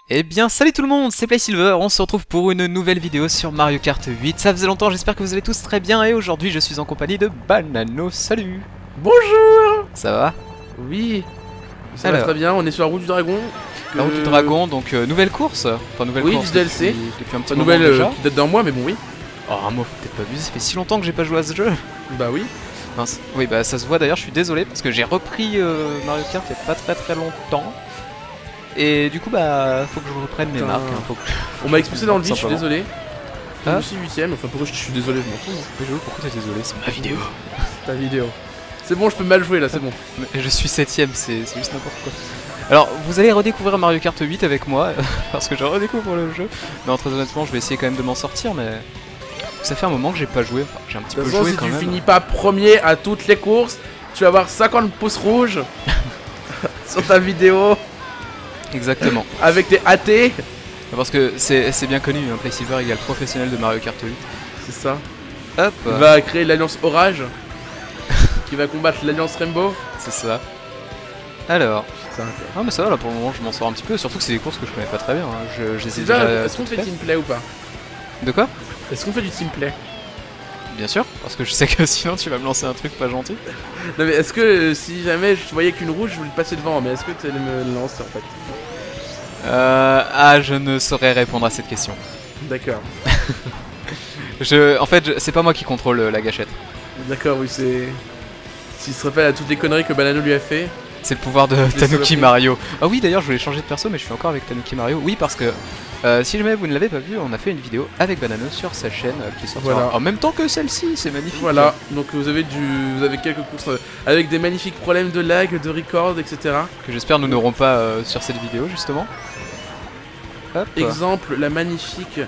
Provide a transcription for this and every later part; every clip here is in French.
Eh bien salut tout le monde, c'est PlaySilver, on se retrouve pour une nouvelle vidéo sur Mario Kart 8. Ça faisait longtemps, j'espère que vous allez tous très bien et aujourd'hui je suis en compagnie de Banano. Salut. Bonjour. Ça va? Oui, ça va très bien, on est sur la route du dragon. La route du dragon, donc nouvelle course. Enfin nouvelle oui, course du DLC. depuis un petit moment nouvelle déjà. qui date d'un mois, mais bon oui. Oh un mois, faut peut-être pas vu, ça fait si longtemps que j'ai pas joué à ce jeu. Bah oui. Mince. Oui bah ça se voit d'ailleurs, je suis désolé parce que j'ai repris Mario Kart il y a pas très longtemps. Et du coup bah faut que je reprenne mes marques. Hein, on m'a expulsé dans le vide, je suis désolé. Ah. Je suis 8ème, enfin pourquoi je suis désolé, je m'en fous. Pourquoi t'es désolé? C'est ma vidéo. Ta vidéo. C'est bon, je peux mal jouer là, c'est bon. Mais je suis 7ème, c'est juste n'importe quoi. Alors vous allez redécouvrir Mario Kart 8 avec moi, parce que je redécouvre le jeu. Non très honnêtement je vais essayer quand même de m'en sortir mais... Ça fait un moment que j'ai pas joué, enfin, j'ai un petit peu joué si quand même. tu finis pas premier à toutes les courses, tu vas avoir 50 pouces rouges sur ta vidéo. Exactement. Avec tes AT. Parce que c'est bien connu, hein, PlaySilver égale professionnel de Mario Kart 8. C'est ça. Hop. Il va créer l'alliance Orage qui va combattre l'alliance Rainbow. C'est ça. Alors. Putain, okay. Ah mais ça va là pour le moment je m'en sors un petit peu, surtout que c'est des courses que je connais pas très bien. Hein. Est-ce qu'on fait teamplay ou pas? De quoi? Est-ce qu'on fait du teamplay? Bien sûr, parce que je sais que sinon tu vas me lancer un truc pas gentil. Non mais est-ce que si jamais je voyais qu'une rouge, je voulais passer devant, mais est-ce que tu allais me lancer en fait? Ah je ne saurais répondre à cette question. D'accord. En fait c'est pas moi qui contrôle la gâchette. D'accord, oui c'est... S'il se rappelle à toutes les conneries que Banano lui a fait. C'est le pouvoir de Tanuki Mario. Ah oui d'ailleurs je voulais changer de perso mais je suis encore avec Tanuki Mario. Oui parce que si jamais vous ne l'avez pas vu, on a fait une vidéo avec Banano sur sa chaîne qui sortira en même temps que celle-ci, c'est magnifique. Voilà, donc vous avez quelques courses avec des magnifiques problèmes de lag, de record, etc. Que j'espère nous n'aurons pas sur cette vidéo justement. Hop. Exemple, la magnifique...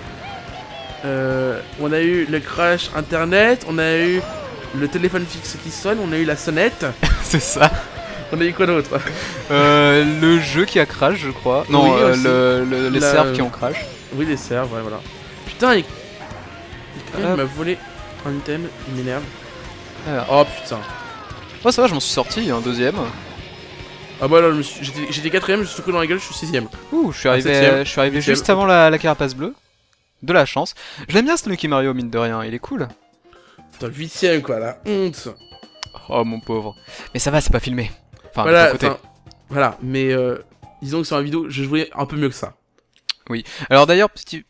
on a eu le crash internet, on a eu le téléphone fixe qui sonne, on a eu la sonnette. C'est ça. On a eu quoi d'autre? Le jeu qui a crash je crois. Non, oui, les servs qui ont crash. Oui les servs, ouais voilà. Putain, il m'a volé un item, il m'énerve. Oh putain. Oh ça va, je m'en suis sorti, un deuxième. Ah bah là, j'étais 4ème, je me suis pris dans la gueule, je suis 6ème. Ouh, je suis arrivé juste avant la carapace bleue. De la chance. Je l'aime bien ce Tanuki Mario mine de rien, il est cool. Putain, 8ème quoi, la honte. Oh mon pauvre. Mais ça va, c'est pas filmé. Enfin, voilà, côté. Voilà, mais disons que sur la vidéo, je jouais un peu mieux que ça. Oui. Alors d'ailleurs, petit...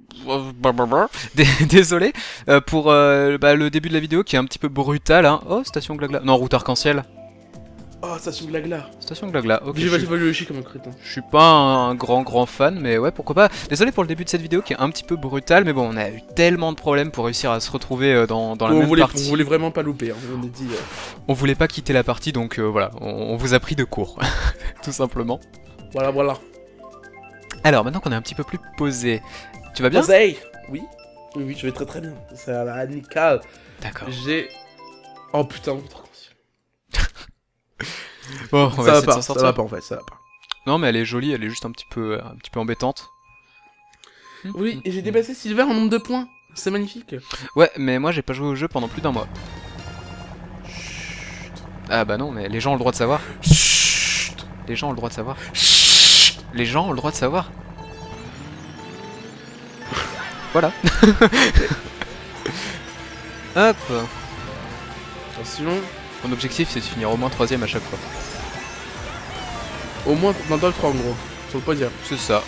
Désolé pour le début de la vidéo qui est un petit peu brutal. Hein. Oh, station Glagla. Non, route arc-en-ciel. Oh, station Glagla. Station Glagla, ok. J'ai valu le chier comme un crétin. Je suis pas un grand fan, mais ouais, pourquoi pas. Désolé pour le début de cette vidéo qui est un petit peu brutal, mais bon, on a eu tellement de problèmes pour réussir à se retrouver dans la même partie. On voulait vraiment pas louper, hein. On a dit... On voulait pas quitter la partie, donc voilà, on vous a pris de court, tout simplement. Voilà, voilà. Alors, maintenant qu'on est un petit peu plus posé, tu vas bien? Posé. Oui. Oui, je vais très bien. C'est à la nickel. D'accord. J'ai... Oh putain, trop conscient. Bon, on va essayer de s'en sortir. Ça va pas en fait, ça va pas. Non mais elle est jolie, elle est juste un petit peu embêtante. Oui, et j'ai dépassé Silver en nombre de points. C'est magnifique. Ouais, mais moi j'ai pas joué au jeu pendant plus d'un mois. Chut. Ah bah non, mais les gens ont le droit de savoir. Chut. Les gens ont le droit de savoir. Chut. Les gens ont le droit de savoir. Voilà. Hop. Attention. Mon objectif c'est de finir au moins 3ème à chaque fois. Au moins dans le top 3 en gros, sur le podium. C'est ça.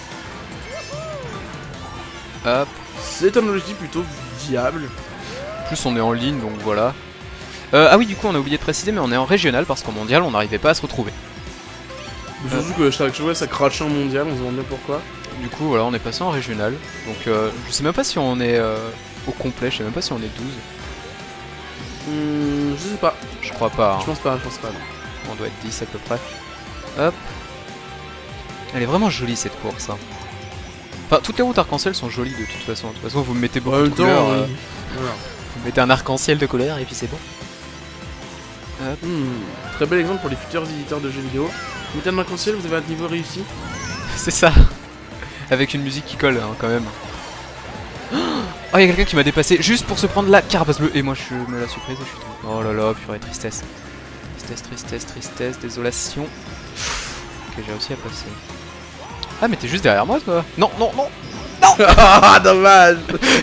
Hop. C'est un objectif plutôt viable. En plus on est en ligne donc voilà. Ah oui du coup on a oublié de préciser mais on est en régional parce qu'en mondial on n'arrivait pas à se retrouver. Surtout que chaque joueur ça crache en mondial, on se demande bien pourquoi. Du coup voilà on est passé en régional. Donc je sais même pas si on est au complet, je sais même pas si on est 12. Je sais pas. Je crois pas. Hein. Je pense pas, non. On doit être 10 à peu près. Hop. Elle est vraiment jolie cette course. Hein. Enfin, toutes les routes arc-en-ciel sont jolies de toute façon. De toute façon, vous me mettez beaucoup de couleurs. Voilà. Vous mettez un arc-en-ciel de couleurs et puis c'est bon. Hop. Très bel exemple pour les futurs éditeurs de jeux vidéo. Vous mettez un arc-en-ciel, vous avez un niveau réussi. C'est ça. Avec une musique qui colle hein, quand même. Oh, il y a quelqu'un qui m'a dépassé juste pour se prendre la carapace bleue. Et moi, je me la suis prise et je suis tombé. Oh là là, purée, tristesse. Tristesse, désolation. Ok, j'ai réussi à passer. Ah mais t'es juste derrière moi toi. Non, non, non. Ah, dommage.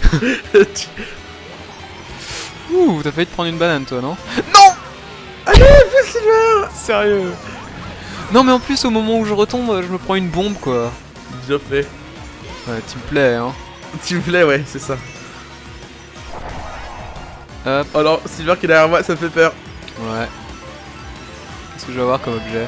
Ouh, t'as failli te prendre une banane toi, non? Non. Allez, fais Silver. Sérieux. Non mais en plus au moment où je retombe, je me prends une bombe quoi. Bien fait. Ouais, tu me plais hein. Tu me plais, ouais, c'est ça. Hop. Oh non, Silver qui est derrière moi, ça me fait peur. Ouais. Qu'est-ce que je vais avoir comme objet?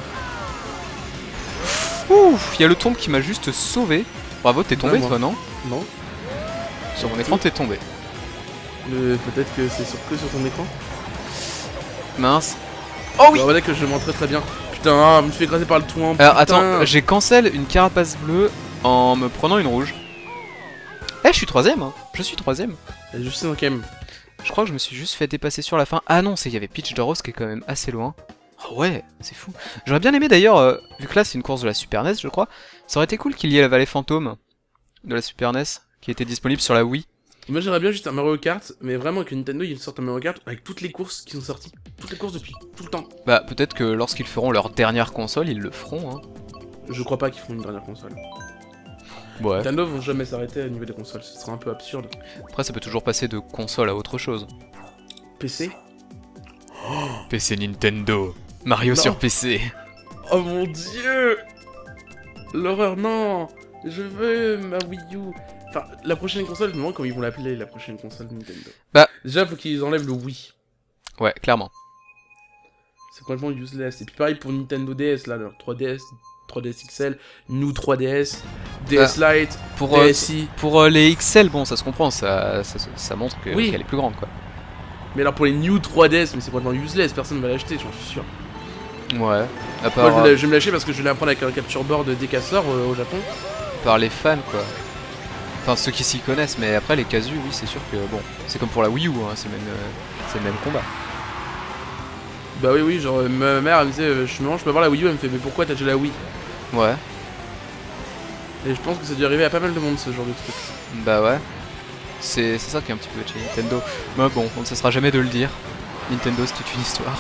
Ouf, il y a le tombe qui m'a juste sauvé. Bravo, t'es tombé Ouais, toi, non? Non. Sur mon écran, t'es tombé. Peut-être que c'est que sur ton écran. Mince. Oh oui. Bah voilà que je m'en très bien. Putain, je me suis fait écraser par le toit. Alors attends, j'ai cancel une carapace bleue en me prenant une rouge. Eh, je suis troisième, hein. Je suis troisième. Je suis cinquième. Je crois que je me suis juste fait dépasser sur la fin. Ah non, c'est qu'il y avait Peach de Rose qui est quand même assez loin. Ah ouais, c'est fou. J'aurais bien aimé d'ailleurs, vu que là c'est une course de la Super NES je crois, ça aurait été cool qu'il y ait la vallée fantôme de la Super NES qui était disponible sur la Wii. Moi j'aimerais bien juste un Mario Kart, mais vraiment que Nintendo il sorte un Mario Kart avec toutes les courses qui sont sorties. Toutes les courses depuis, tout le temps. Bah peut-être que lorsqu'ils feront leur dernière console, ils le feront hein. Je crois pas qu'ils feront une dernière console. Ouais. Nintendo vont jamais s'arrêter au niveau des consoles, ce serait un peu absurde. Après ça peut toujours passer de console à autre chose. PC? PC Nintendo. Mario Non. sur PC. Oh mon dieu! L'horreur, non! Je veux ma Wii U. Enfin, la prochaine console, je me demande comment ils vont l'appeler, la prochaine console Nintendo. Bah. Déjà, faut qu'ils enlèvent le Wii. Ouais, clairement. C'est complètement useless. Et puis pareil pour Nintendo DS, là, leur 3DS, 3DS XL, New 3DS, DS Lite, Pour, DSi. pour les XL, bon, ça se comprend, ça montre que, Oui. qu'elle est plus grande quoi. Mais alors pour les New 3DS, mais c'est complètement useless, personne ne va l'acheter, j'en suis sûr. Ouais. À part, Moi, je vais me lâcher parce que je vais l'apprendre avec un capture board décasseur au Japon. par les fans quoi. Enfin ceux qui s'y connaissent, mais après les casus, oui c'est sûr que bon, c'est comme pour la Wii U, hein, c'est le même combat. Bah oui, oui, genre ma mère elle me disait, je peux avoir la Wii U, elle me fait, mais pourquoi t'as déjà la Wii? Ouais. Et je pense que ça a dû arriver à pas mal de monde ce genre de truc. Bah ouais. C'est ça qui est un petit peu chez Nintendo. Mais bon, on ne cessera jamais de le dire. Nintendo c'est toute une histoire.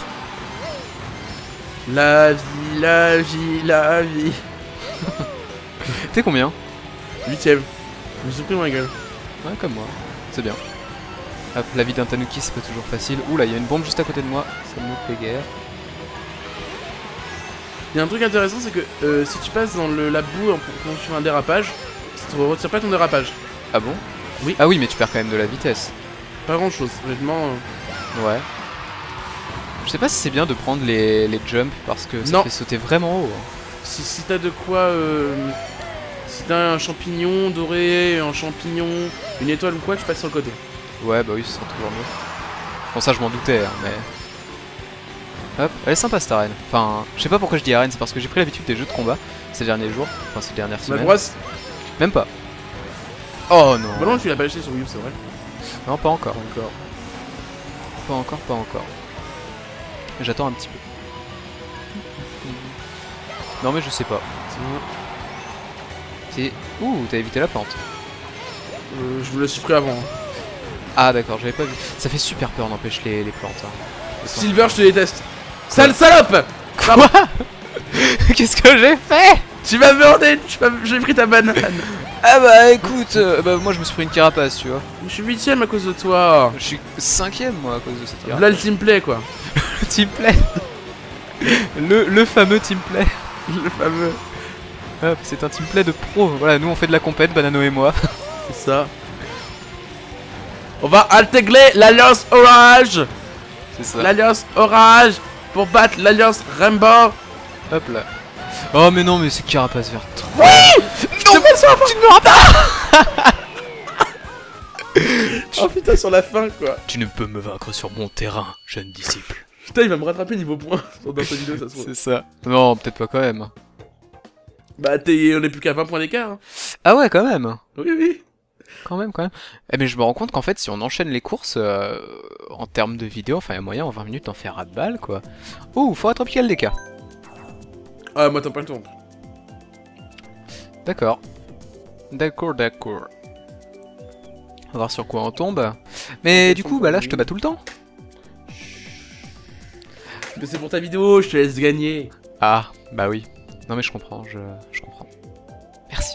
La vie, la vie, la vie. T'es combien? 8ème. Je me suis pris dans la gueule. Ouais comme moi, c'est bien. Hop, la vie d'un tanuki c'est pas toujours facile. Ouh là, il y a une bombe juste à côté de moi, ça me fait guère. Il y a un truc intéressant, c'est que si tu passes dans la boue quand tu fais un dérapage, ça te retire pas ton dérapage. Ah bon? Oui. Ah oui, mais tu perds quand même de la vitesse. Pas grand chose, honnêtement. Ouais. Je sais pas si c'est bien de prendre les jumps parce que ça Non. fait sauter vraiment haut. Hein. Si t'as de quoi. Si t'as un champignon doré, un champignon, une étoile ou quoi, tu passes sur le côté. Ouais, bah oui, ce sera toujours mieux. Bon, ça je m'en doutais, hein, mais. Hop, elle est sympa cette arène. Enfin, je sais pas pourquoi je dis arène, c'est parce que j'ai pris l'habitude des jeux de combat ces derniers jours, enfin ces dernières Ma semaines. brosse. Même pas. Oh non. Bah non, tu l'as pas acheté sur Wii U, c'est vrai. Non, pas encore. Encore. Pas encore, pas encore. J'attends un petit peu. Non mais je sais pas. C'est... Ouh, t'as évité la plante. Je me la suis pris avant. Hein. Ah d'accord, j'avais pas vu. Ça fait super peur n'empêche les plantes. Hein. Silver, je te déteste. Sale salope. Quoi? Qu'est-ce que j'ai fait? Tu m'as merdé, j'ai pris ta banane. Ah bah écoute, bah moi je me suis pris une carapace, tu vois. Je suis 8ème à cause de toi. Je suis 5ème moi à cause de cette carapace. Là le teamplay quoi. Le teamplay. le fameux teamplay. Le fameux. Hop, c'est un teamplay de pro. Voilà, nous on fait de la compète, Banano et moi. C'est ça. On va intégrer l'alliance Orage. C'est ça. L'alliance Orage pour battre l'alliance Rainbow. Hop là. Oh mais non, mais c'est carapace verte. Oui. Non, tu ne me pas. Oh putain, sur la fin quoi. Tu ne peux me vaincre sur mon terrain, jeune disciple. Putain, il va me rattraper niveau points dans cette vidéo, ça se trouve. C'est ça. Non, peut-être pas quand même. Bah, on est plus qu'à 20 points d'écart. Hein. Ah ouais, quand même. Oui, oui. Quand même, quand même. Eh mais je me rends compte qu'en fait, si on enchaîne les courses, en termes de vidéo, enfin, il y a moyen en 20 minutes d'en faire à balle, quoi. Ouh, forêt tropicale des cas. Ah, moi, t'as pas le temps. D'accord. D'accord, d'accord. On va voir sur quoi on tombe. Mais du coup, bah là, je te bats tout le temps. Mais c'est pour ta vidéo, je te laisse gagner. Ah, bah oui. Non mais je comprends, je comprends. Merci.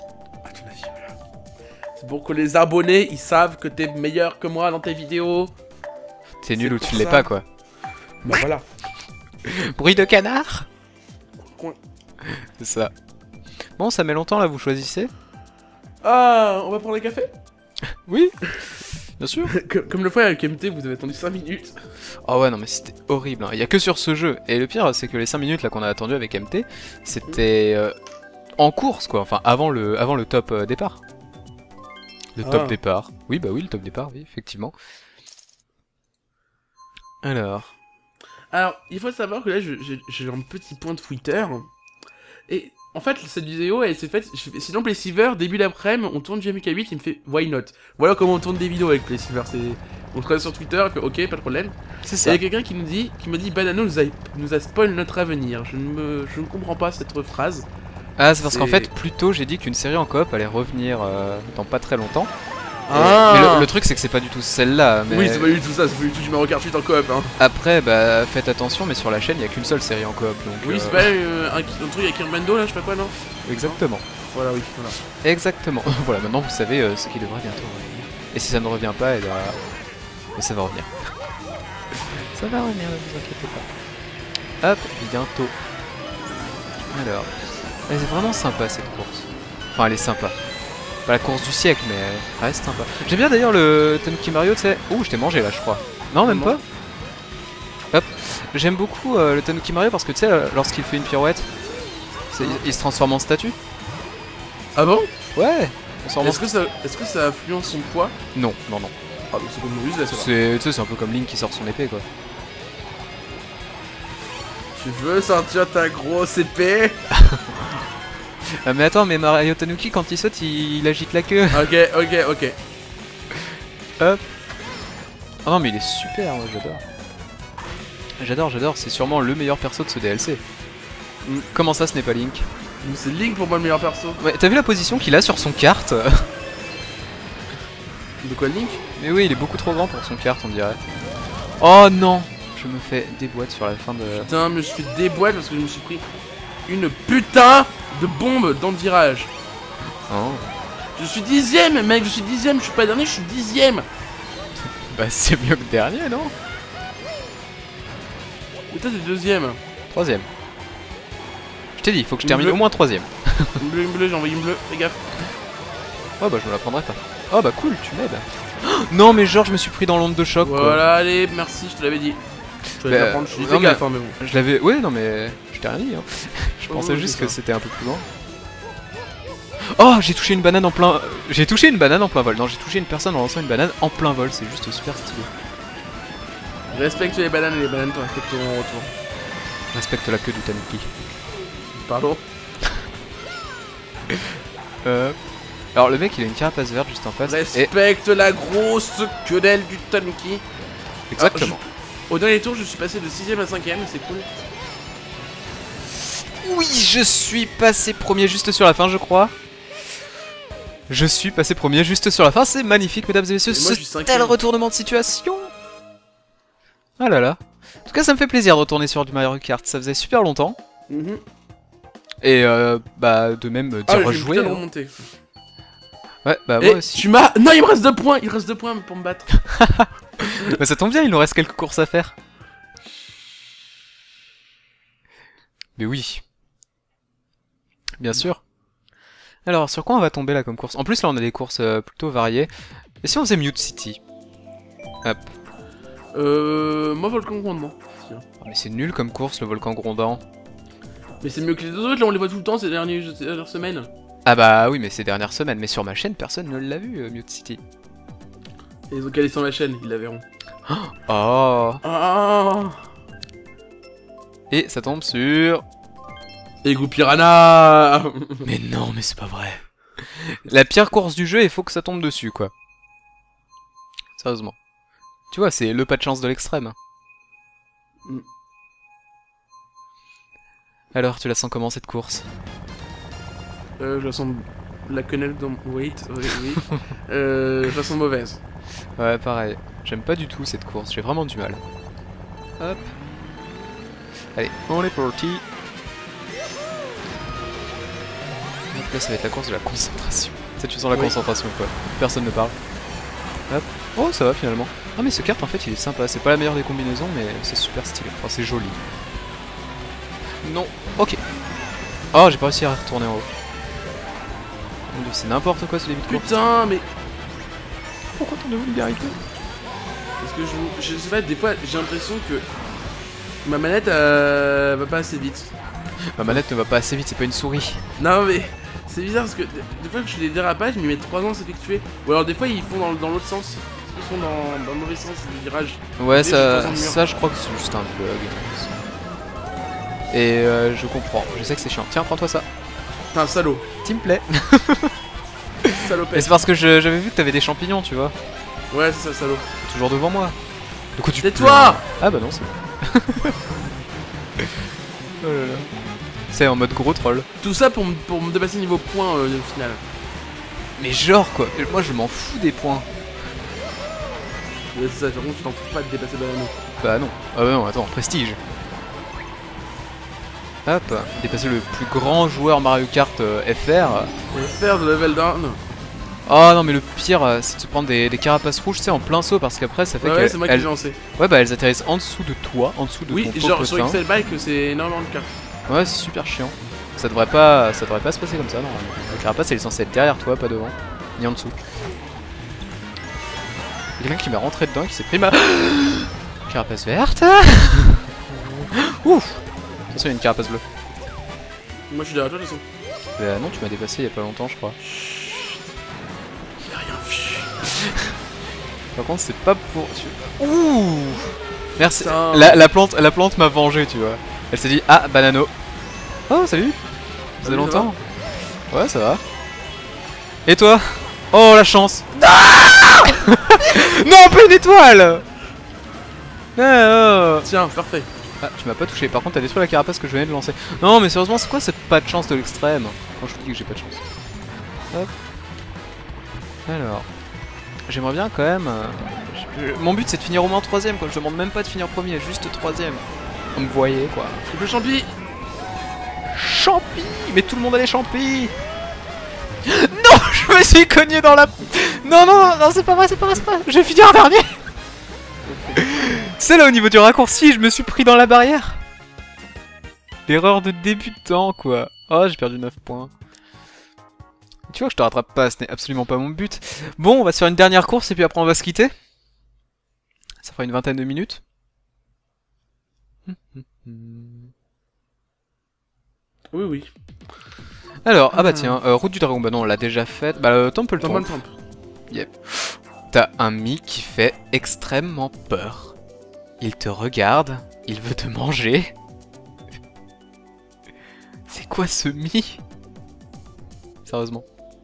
C'est pour que les abonnés, ils savent que t'es meilleur que moi dans tes vidéos. T'es nul ou tu pour l'es ça. pas, quoi. Bah voilà. Bruit de canard. Coin. C'est ça. Bon, ça met longtemps là, vous choisissez? Ah, on va prendre un café? Oui, bien sûr. Comme le fois avec MT, vous avez attendu 5 minutes. Oh ouais, non mais c'était horrible, hein. Il y a que sur ce jeu. Et le pire, c'est que les 5 minutes là qu'on a attendu avec MT, c'était en course quoi, enfin avant le top départ. Le top départ. Oui, bah oui, le top départ, oui, effectivement. Alors, Il faut savoir que là, j'ai un petit point de Twitter. Et en fait, cette vidéo, elle s'est faite. Sinon, Playsilver, début d'après-midi, on tourne du MK8, il me fait Why not? Voilà comment on tourne des vidéos avec Playsilver. On se connaît sur Twitter, il fait ok, pas de problème. c'est Et il ça. y a quelqu'un qui me dit Banano nous a spoil notre avenir. Je ne comprends pas cette phrase. Ah, c'est parce qu'en c'est- fait, plus tôt, j'ai dit qu'une série en coop allait revenir dans pas très longtemps. Ah Mais le truc, c'est que c'est pas du tout celle-là. Mais Oui, c'est pas du tout ça, c'est pas du tout du Mario Kart 8 en coop. Hein. après, bah faites attention, mais sur la chaîne, il y a qu'une seule série en coop. Donc, Oui, c'est pas un truc avec Irmando là, je sais pas quoi, non? Exactement. Voilà, oui, voilà. Exactement. Voilà, maintenant vous savez ce qui devrait bientôt revenir. Et si ça ne revient pas, eh ben, ça va revenir. Ça va revenir, ne vous inquiétez pas. Hop, bientôt. Alors, elle est vraiment sympa cette course. Enfin, elle est sympa. Pas la course du siècle, mais elle reste sympa. J'aime bien d'ailleurs le Tanuki Mario, tu sais. Ouh, je t'ai mangé là, je crois. Non, même pas. Hop. J'aime beaucoup le Tanuki Mario parce que tu sais, lorsqu'il fait une pirouette, il se transforme en statue. Ah bon? Ouais. Transforme en Est-ce que ça influence son poids? Non, non, non. Ah, donc c'est comme Moïse là, c'est vrai. C'est, tu sais, c'est un peu comme Link qui sort son épée, quoi. Tu veux sortir ta grosse épée? Ah, mais attends, mais Mario Tanuki, quand il saute, il agite la queue. Ok. Hop. Oh non, mais il est super, moi, j'adore. J'adore, c'est sûrement le meilleur perso de ce DLC. Comment ça, ce n'est pas Link? C'est Link pour moi le meilleur perso. Ouais, t'as vu la position qu'il a sur son kart? De quoi Link? Mais oui, il est beaucoup trop grand pour son kart, on dirait. Oh non! Je me fais des boîtes sur la fin de... Putain, mais je suis déboîte parce que je me suis pris une putain de bombe dans le virage. Oh. Je suis 10ème, mec, je suis suis pas dernier, je suis 10ème. Bah c'est mieux que le dernier, non? Et toi t'es 2ème. 3ème. Je t'ai dit, il faut que je Une termine bleue. au moins 3ème. Une bleue, j'ai envoyé une bleue, fais gaffe. Oh bah je me la prendrai pas. Oh bah cool, tu m'aides. Non mais genre je me suis pris dans l'onde de choc quoi. Voilà, allez, merci, je te l'avais dit. Je vais Bah, la prendre, je suis non, fais mais- gaffe, hein, mais bon. Je l'avais... Ouais non mais... Je t'ai rien dit hein. Je pensais Oh, juste c'est que ça. c'était un peu plus loin. Oh j'ai touché une banane en plein... J'ai touché une banane en plein vol. Non j'ai touché une personne en lançant une banane en plein vol. C'est juste super stylé. Respecte les bananes et les bananes te respecteront en retour. Respecte la queue du Tanuki. Pardon. Alors le mec il a une carapace verte juste en face. Et... Respecte la grosse quenelle du Tanuki. Exactement. Au dernier tour, je suis passé de 6ème à 5ème, c'est cool. Oui, je suis passé premier juste sur la fin, je crois. Je suis passé premier juste sur la fin, c'est magnifique, mesdames et messieurs. Et moi, je suis Ce cinquième. tel retournement de situation. Ah là là. En tout cas, ça me fait plaisir de retourner sur du Mario Kart. Ça faisait super longtemps. Mhm. Et bah, de même d'y Ah, j'ai une rejouer. putain de hein. remontée. Ouais, bah Et moi aussi. tu m'as... Non, il me reste 2 points. Il reste 2 points pour me battre. Bah, ça tombe bien, il nous reste quelques courses à faire. Mais oui. Bien sûr. Alors, sur quoi on va tomber là comme course? En plus, là, on a des courses plutôt variées. Et si on faisait Mute City? Hop. Moi, Volcan Grondement. Tiens. Ah, mais c'est nul comme course, le volcan grondant. Mais c'est mieux que les deux autres, là, on les voit tout le temps ces dernières semaines. Ah bah oui, mais ces dernières semaines. Mais sur ma chaîne, personne ne l'a vu, Mute City. Et ils ont calé sur la chaîne, ils la verront. Oh. Ah. Et ça tombe sur... Ego Piranha. Mais non, mais c'est pas vrai. La pire course du jeu, il faut que ça tombe dessus, quoi. Sérieusement. Tu vois, c'est le pas de chance de l'extrême. Mm. Alors, tu la sens comment cette course? Je la sens... La quenelle dans... Wait, oui. Je la sens mauvaise. Ouais, pareil. J'aime pas du tout cette course, j'ai vraiment du mal. Hop. Allez, on est parti. Donc là, ça va être la course de la concentration. Ça, tu sens la concentration, quoi. Personne ne parle. Hop. Oh, ça va finalement. Ah, mais ce carte, en fait, il est sympa. C'est pas la meilleure des combinaisons, mais c'est super stylé. Enfin, c'est joli. Non. Ok. Oh, j'ai pas réussi à retourner en haut. Mon dieu, c'est n'importe quoi ce début de course. Putain, mais. Pourquoi tant de vulgarité? Parce que je sais pas, des fois, j'ai l'impression que. Ma manette va pas assez vite. Ma manette ne va pas assez vite, c'est pas une souris. Non, mais. C'est bizarre parce que des fois que je fais des dérapages, mais ils mettent 3 ans à s'effectuer. Ou alors des fois ils font dans l'autre sens. Ils font dans le mauvais sens des virages. Ouais, Et ça je crois que c'est juste un bug. Et je comprends, je sais que c'est chiant. Tiens, prends-toi ça. T'es un salaud. Teamplay. Salopette. Et c'est parce que j'avais vu que t'avais des champignons, tu vois. Ouais, c'est ça, salaud. Toujours devant moi. De quoi tu te Tais-toi. plains? Ah bah non, c'est bon. Oh là là. C'est en mode gros troll. Tout ça pour me dépasser niveau point au final. Mais genre quoi, moi je m'en fous des points. C'est ça, par contre tu t'en fous pas de dépasser Banano. Bah non. Ah bah non, attends, prestige. Hop, dépasser le plus grand joueur Mario Kart FR. Faire de level down. Oh non mais le pire c'est de se prendre des carapaces rouges, tu sais, en plein saut, parce qu'après ça fait Ouais, c'est moi qui j'ai lancé. Ouais bah elles atterrissent en dessous de toi, en dessous de Oui, ton genre sur popotin. Excel Bike c'est énormément le cas. Ouais, c'est super chiant. Ça devrait pas se passer comme ça, non. Le carapace elle est censée être derrière toi, pas devant, ni en dessous. Il y a quelqu'un qui m'est rentré dedans, qui s'est pris ma carapace verte. Ouf. De toute façon il y a une carapace bleue. Moi je suis derrière toi de toute façon. Bah non, tu m'as dépassé il y a pas longtemps je crois. Il a rien vu. Par contre c'est pas pour... Ouh. Merci. Putain. La plante m'a vengé, tu vois. Elle s'est dit, ah, Banano. Oh, salut. Ça fait longtemps. Ouais, ça va. Et toi? Oh, la chance. Ah non, pas une étoile. Ah, oh. Tiens, parfait. Ah, tu m'as pas touché. Par contre, t'as détruit la carapace que je venais de lancer. Non, mais sérieusement, c'est quoi cette pas de chance de l'extrême? Quand je vous dis que j'ai pas de chance. Hop. Alors. J'aimerais bien quand même... Mon but c'est de finir au moins 3ème quoi, je demande même pas de finir premier, juste 3ème. Vous me voyez quoi. Triple champi. Champi. Mais tout le monde a les champis. Non, je me suis cogné dans la... Non, non, non, c'est pas vrai, c'est pas vrai, c'est pas vrai. Je vais finir en dernier. C'est là au niveau du raccourci, je me suis pris dans la barrière. L'erreur de débutant quoi. Oh, j'ai perdu 9 points. Tu vois que je te rattrape pas, ce n'est absolument pas mon but. Bon, on va se faire une dernière course et puis après on va se quitter. Ça fera une vingtaine de minutes. Oui, oui. Alors, ah bah tiens, route du dragon, bah non, on l'a déjà faite. Bah, Temple Trump. Yep. T'as un Mi qui fait extrêmement peur. Il te regarde, il veut te manger. C'est quoi ce Mi? Sérieusement.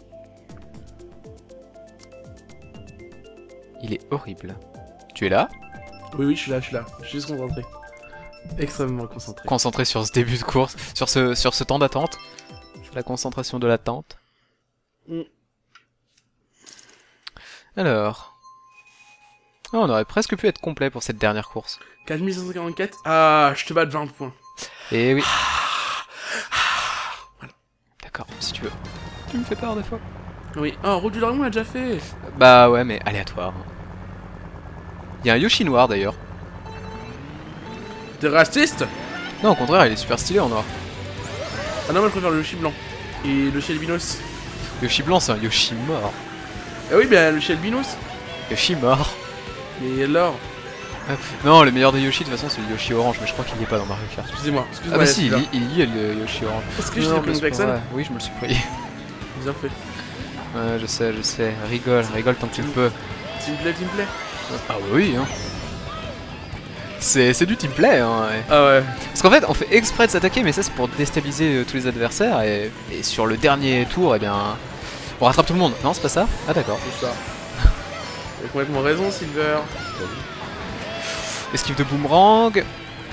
Il est horrible. Tu es là? Oui, oui, je suis là, je suis là. Je suis juste concentré. Extrêmement concentré. Concentré sur ce début de course, sur ce temps d'attente. La concentration de l'attente. Alors... Oh, on aurait presque pu être complet pour cette dernière course. 4144. Ah, je te bats de 20 points. Et oui. Voilà. D'accord, si tu veux. Tu me fais peur des fois. Oui. Oh, route du dragon, on l'a déjà fait. Bah ouais, mais aléatoire. Il y a un Yoshi noir d'ailleurs. T'es raciste? Non, au contraire, il est super stylé en noir. Ah non, moi je préfère le Yoshi blanc. Et le Yoshi albinos. Yoshi blanc, c'est un Yoshi mort. Ah oui, bah le Yoshi albinos. Yoshi mort. Mais alors? Non, le meilleur des Yoshi de toute façon c'est le Yoshi orange, mais je crois qu'il y est pas dans Mario Kart. Excusez-moi, Ah bah si, il y est le Yoshi orange. Est-ce que je t'ai pris une Jackson? Oui, je me le suis pris. Bien fait. Ouais, je sais. Rigole tant que tu le peux. Teamplay. Ah oui, hein. C'est du teamplay, hein. Ouais. Ah ouais. Parce qu'en fait, on fait exprès de s'attaquer, mais ça c'est pour déstabiliser tous les adversaires, et sur le dernier tour, eh bien... On rattrape tout le monde. Non, c'est pas ça? Ah d'accord. C'est ça. T'as complètement raison, Silver. Esquive de boomerang.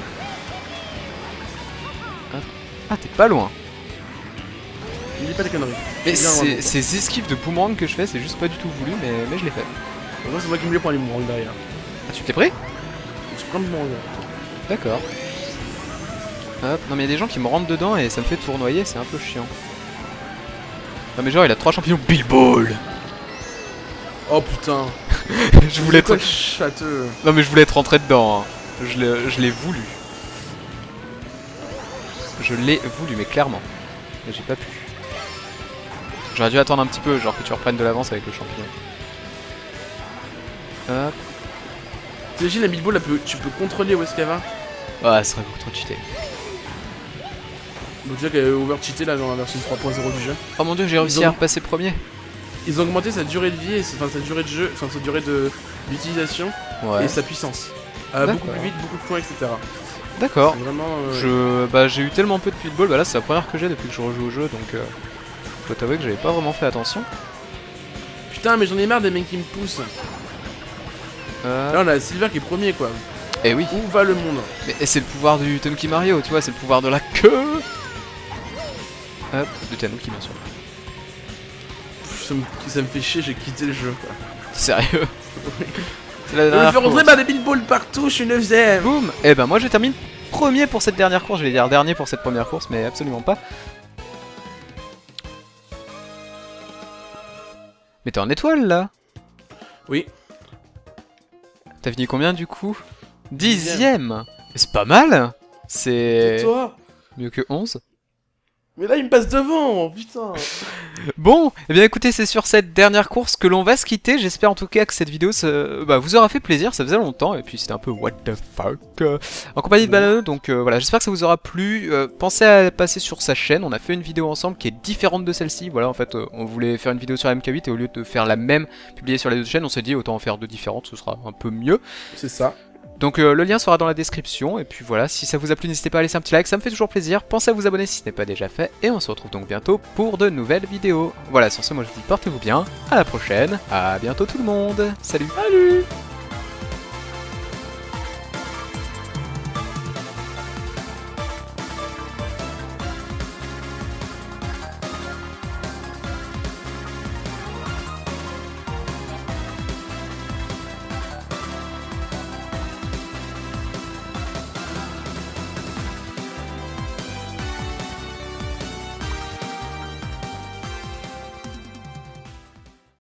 Ah, t'es pas loin. Ne dis pas des conneries. Et ces esquives de boomerang que je fais, c'est juste pas du tout voulu, mais je l'ai fait. Moi, c'est moi qui me l'ai pour les boomerangs derrière. Ah, tu t'es pris? Je prends le boomerang. D'accord. Hop, non mais il y a des gens qui me rentrent dedans et ça me fait tournoyer, c'est un peu chiant. Non mais genre il a 3 champignons Bill Ball. Oh putain. Je voulais être... châteux. Non mais je voulais être rentré dedans. Hein. Je l'ai voulu. Je l'ai voulu, mais clairement. Mais j'ai pas pu. J'aurais dû attendre un petit peu, genre que tu reprennes de l'avance avec le champignon. Hop. T'imagines la Bill Ball, tu peux contrôler où est-ce qu'elle va. Ah, ça serait beaucoup trop cheaté. Donc déjà qu'elle est over-cheatée là dans la version 3.0 du jeu. Oh mon dieu, j'ai réussi à repasser premier. Ils ont augmenté sa durée de vie, et sa durée de jeu, enfin sa durée d'utilisation Ouais. et sa puissance. Beaucoup plus vite, beaucoup de points, etc. D'accord. Vraiment. J'ai eu tellement peu de Bill Ball, bah là c'est la première que j'ai depuis que je rejoue au jeu, donc je dois t'avouer que j'avais pas vraiment fait attention. Putain, mais j'en ai marre des mecs qui me poussent. Là on a Silver qui est premier quoi. Eh oui. Où va le monde? Mais c'est le pouvoir du Tanuki Mario, tu vois, c'est le pouvoir de la queue. Hop, de Tanuki bien sûr. Ça me fait chier, j'ai quitté le jeu quoi. Sérieux? Je me fais rentrer par des Bill Ball partout, je suis 9ème. Boum. Et ben moi je termine premier pour cette dernière course, je vais dire dernier pour cette première course, mais absolument pas. Mais t'es en étoile là? Oui. T'as fini combien du coup? 10ème. C'est pas mal. C'est toi mieux que 11. Mais là il me passe devant, putain. Bon, eh bien écoutez, c'est sur cette dernière course que l'on va se quitter. J'espère en tout cas que cette vidéo vous aura fait plaisir, ça faisait longtemps, et puis c'était un peu what the fuck en compagnie de Banano, donc voilà, j'espère que ça vous aura plu. Pensez à passer sur sa chaîne, on a fait une vidéo ensemble qui est différente de celle-ci. Voilà, en fait, on voulait faire une vidéo sur la MK8, et au lieu de faire la même publiée sur les deux chaînes, on s'est dit autant en faire deux différentes, ce sera un peu mieux. C'est ça. Donc le lien sera dans la description, et puis voilà, si ça vous a plu, n'hésitez pas à laisser un petit like, ça me fait toujours plaisir. Pensez à vous abonner si ce n'est pas déjà fait, et on se retrouve donc bientôt pour de nouvelles vidéos. Voilà, sur ce, moi je vous dis portez-vous bien, à la prochaine, à bientôt tout le monde, salut. Salut.